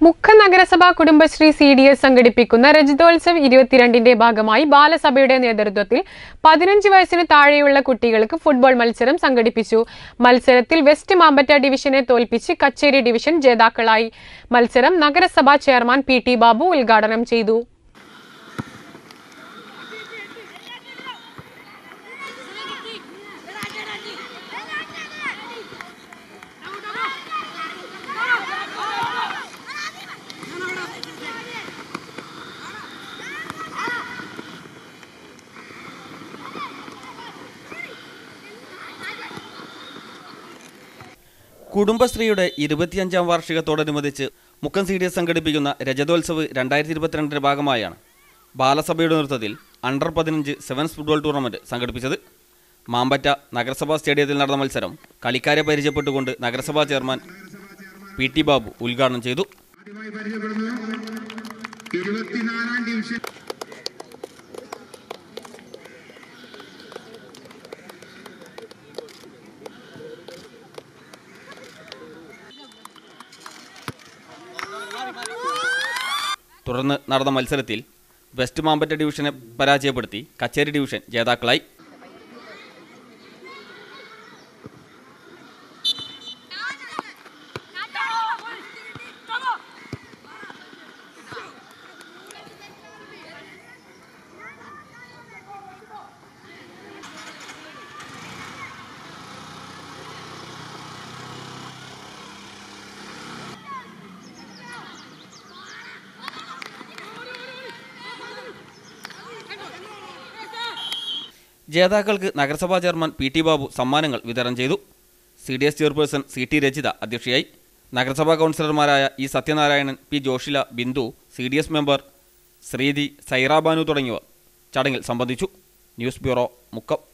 മുക്ക നഗരസഭ കുടുംബശ്രീ CDS സംഘടിപ്പിക്കുന്ന രജതോത്സവ് 22ന്റെ ഭാഗമായി ബാലസഭയുടെ നേതൃത്വത്തിൽ 15 വയസ്സിന് താഴെയുള്ള കുട്ടികൾക്ക് ഫുട്ബോൾ മത്സരം സംഘടിപ്പിച്ചു. മത്സരത്തിൽ വെസ്റ്റ് മാമ്പറ്റ ഡിവിഷനെ തോൽപ്പിച്ച് കച്ചേരി ഡിവിഷൻ ജേതാക്കളായി. മത്സരം നഗരസഭാ ചെയർമാൻ PT ബാബു ഉദ്ഘാടനം ചെയ്തു. കുടുംബശ്രീയുടെ 25ാം വാർഷികത്തോടനുബന്ധിച്ച് മുക്കം CDS സംഘടിപ്പിക്കുന്ന രജതോത്സവ് 2022ന്റെ ഭാഗമായാണ് ബാലസഭയുടെ നേതൃത്വത്തിൽ അണ്ടർ 15 സെവൻസ് ഫുട്ബോൾ ടൂർണമെന്റ് സംഘടിപ്പിച്ചത്. മാമ്പറ്റ നഗരസഭാ സ്റ്റേഡിയത്തിൽ നടന്ന മത്സരം കളിക്കാരെ പരിചയപ്പെട്ടുകൊണ്ട് നഗരസഭാ ചെയർമാൻ PT ബാബു ഉദ്ഘാടനം ചെയ്തു. തുടർന്ന് നടന്ന മത്സരത്തിൽ വെസ്റ്റ് മാമ്പറ്റ ഡിവിഷനെ പരാജയപ്പെടുത്തി കച്ചേരി ഡിവിഷൻ ജേതാക്കളായി. ജേതാക്കൾക്ക് നഗരസഭാ ചെയർമാൻ PT ബാബു സമ്മാനങ്ങൾ വിതരണം ചെയ്തു. CDS ചെയർപേഴ്സൺ CT രജിത അധ്യക്ഷയായി. നഗരസഭാ കൗൺസിലർമാരായ E Sathyanarayanan, P Joshila, Bindu, CDS member Sreethi, Saira Banu തുടങ്ങിയവർ ചടങ്ങിൽ സംബന്ധിച്ചു. News bureau, Mukkam.